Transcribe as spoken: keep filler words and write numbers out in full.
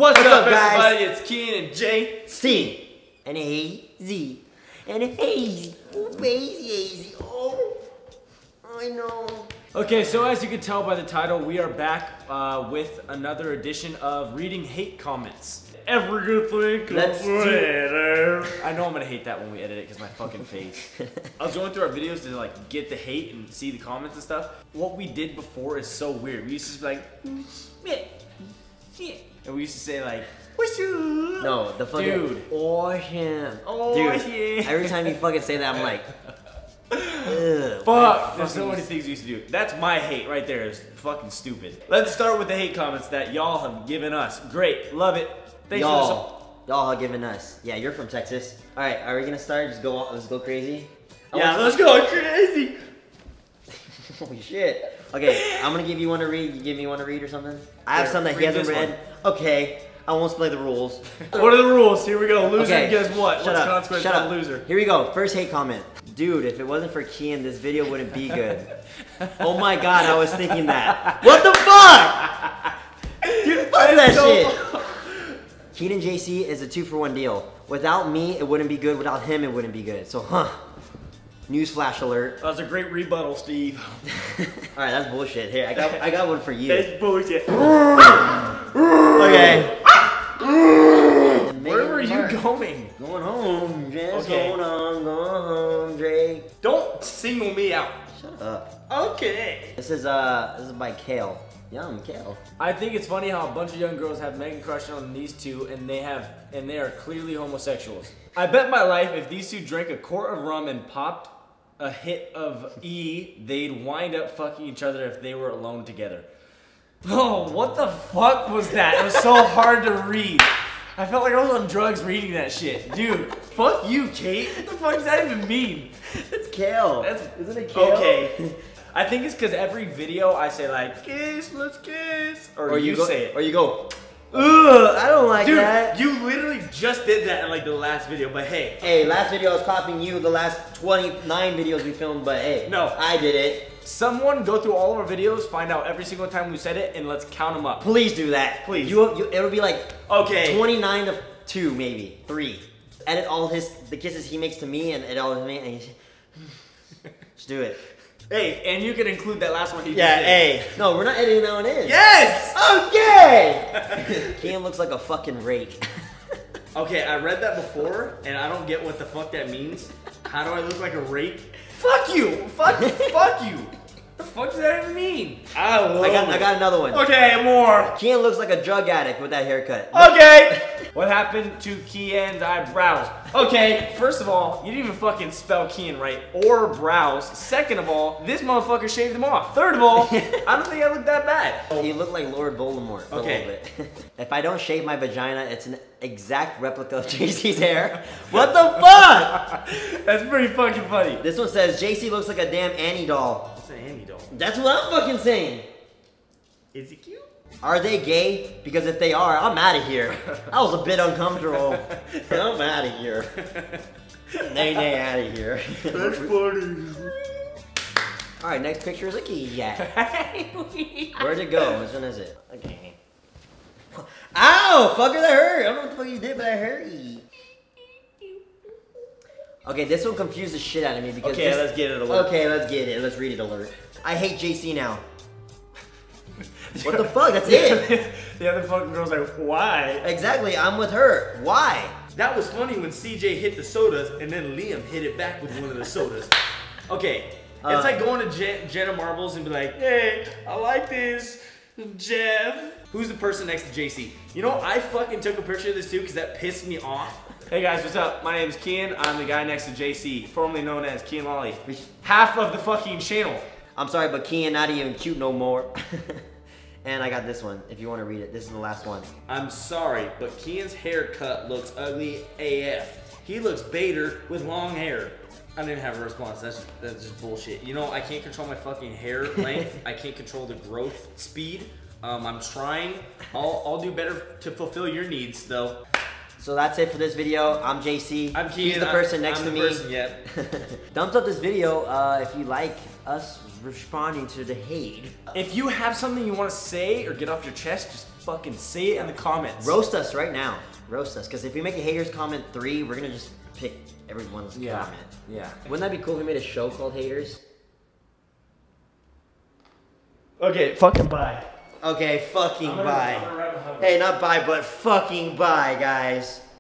What's, What's up, up, guys? everybody? It's Keen and Jay. C and A Z and hazy, oh hazy, hazy. Oh, I know. Okay, so as you can tell by the title, we are back uh, with another edition of reading hate comments. Every good thing Let's comes do with it. it. I know I'm gonna hate that when we edit it because my fucking face. I was going through our videos to like get the hate and see the comments and stuff. What we did before is so weird. We used to just be like, shit, shit, and we used to say like, what's up? No, the fucking dude. Awesome. Oh, Dude, yeah. every time you fucking say that, I'm like, ugh. Fuck, there's so many things we used to do. That's my hate right there, is fucking stupid. Let's start with the hate comments that y'all have given us. Great, love it. Thanks for Y'all, y'all are giving us. Yeah, you're from Texas. All right, are we gonna start? Just go on, let's go crazy. the Yeah, let's go crazy. Holy shit. Okay, I'm gonna give you one to read. You give me one to read or something? I have Here, some that he read hasn't this read. Okay, I won't play the rules. What are the rules? Here we go. Loser, Okay, guess what? shut What's up, the consequence shut for up. the loser? Here we go. First hate comment. Dude, if it wasn't for Kian, this video wouldn't be good. Oh my god, I was thinking that. What the fuck? Dude, fuck That that is so- shit. Keenan J C is a two for one deal. Without me, it wouldn't be good. Without him, it wouldn't be good. So, huh. Newsflash alert. That was a great rebuttal, Steve. All right, that's bullshit. Here, I got, I got one for you. That's bullshit. Okay. Where were you going? Going home, just Okay. hold on, going home, Drake. Don't single me out. Shut up. Okay. This is uh, this is by Kale. Yum, Kale. I think it's funny how a bunch of young girls have mega crush on these two, and they have, and they are clearly homosexuals. I bet my life if these two drank a quart of rum and popped a hit of E, they'd wind up fucking each other if they were alone together. Oh, what the fuck was that? It was so hard to read. I felt like I was on drugs reading that shit. Dude, fuck you, Kate. What the fuck does that even mean? It's Kale. That's, Isn't it Kale? Okay. I think it's because every video I say like, kiss, let's kiss. Or, Or you, you go, say it. or you go, ugh, I don't like Dude, that. you literally just did that in like the last video, but hey. Hey, last video I was copying you, the last twenty-nine videos we filmed, but hey, No. I did it. Someone go through all of our videos, find out every single time we said it, and let's count them up. Please do that. Please. You, you, it'll be like Okay. twenty-nine to two, maybe three. Edit all his the kisses he makes to me and edit all of me, and you, just do it. Hey, and you can include that last one he Yeah, just did. hey. No, we're not editing that one in. Yes! Okay! Kian looks like a fucking rake. Okay, I read that before, and I don't get what the fuck that means. How do I look like a rake? Fuck you! Fuck, fuck you! The fuck does that even mean? I love I got, it. I got another one. Okay, more. Kian looks like a drug addict with that haircut. Okay. What happened to Kian's eyebrows? Okay, first of all, you didn't even fucking spell Kian right, or brows. Second of all, this motherfucker shaved them off. Third of all, I don't think I look that bad. You look like Lord Voldemort a Okay. little bit. If I don't shave my vagina, it's an exact replica of J C's hair. What the fuck? That's pretty fucking funny. This one says J C looks like a damn Annie doll. What's an Andy doll? That's what I'm fucking saying. Is he cute? Are they gay? Because if they are, I'm out of here. I was a bit uncomfortable. I'm out of here. Nay, nay, out of here. That's funny. All right, next picture is a key. Yeah. Where'd it go? Which one is it? Okay. Ow! Fucker, that hurt. I don't know what the fuck you did, but that hurt. Okay, this one confused the shit out of me because. Okay, this... let's get it alert. Okay, let's get it. Let's read it alert. I hate J C now. What the fuck? That's it. The other fucking girl's like, why? Exactly. I'm with her. Why? That was funny when C J hit the sodas and then Liam hit it back with one of the sodas. Okay, Uh, it's like going to Je Jenna Marbles and be like, hey, I like this, Jeff. Who's the person next to J C? You know, I fucking took a picture of this too because that pissed me off. Hey guys, what's up? My name is Kian. I'm the guy next to J C, formerly known as Kian Lolly. Half of the fucking channel. I'm sorry, but Kian not even cute no more. And I got this one, if you want to read it. This is the last one. I'm sorry, but Kian's haircut looks ugly A F. He looks Bader with long hair. I didn't have a response. That's that's just bullshit. You know, I can't control my fucking hair length. I can't control the growth speed. Um, I'm trying. I'll I'll do better to fulfill your needs, though. So that's it for this video. I'm J C. I'm Kian. He's the person next I'm to the me. Person, yep. Thumbs up this video uh, if you like us responding to the hate. If you have something you want to say or get off your chest, just fucking say it in the comments. Roast us right now. Roast us. Because if we make a haters comment three, we're going to just pick everyone's yeah. comment. Yeah. Wouldn't that be cool if we made a show called Haters? Okay, fucking bye. Okay, fucking I'm gonna, bye. I'm gonna Hey, not bye, but fucking bye, guys.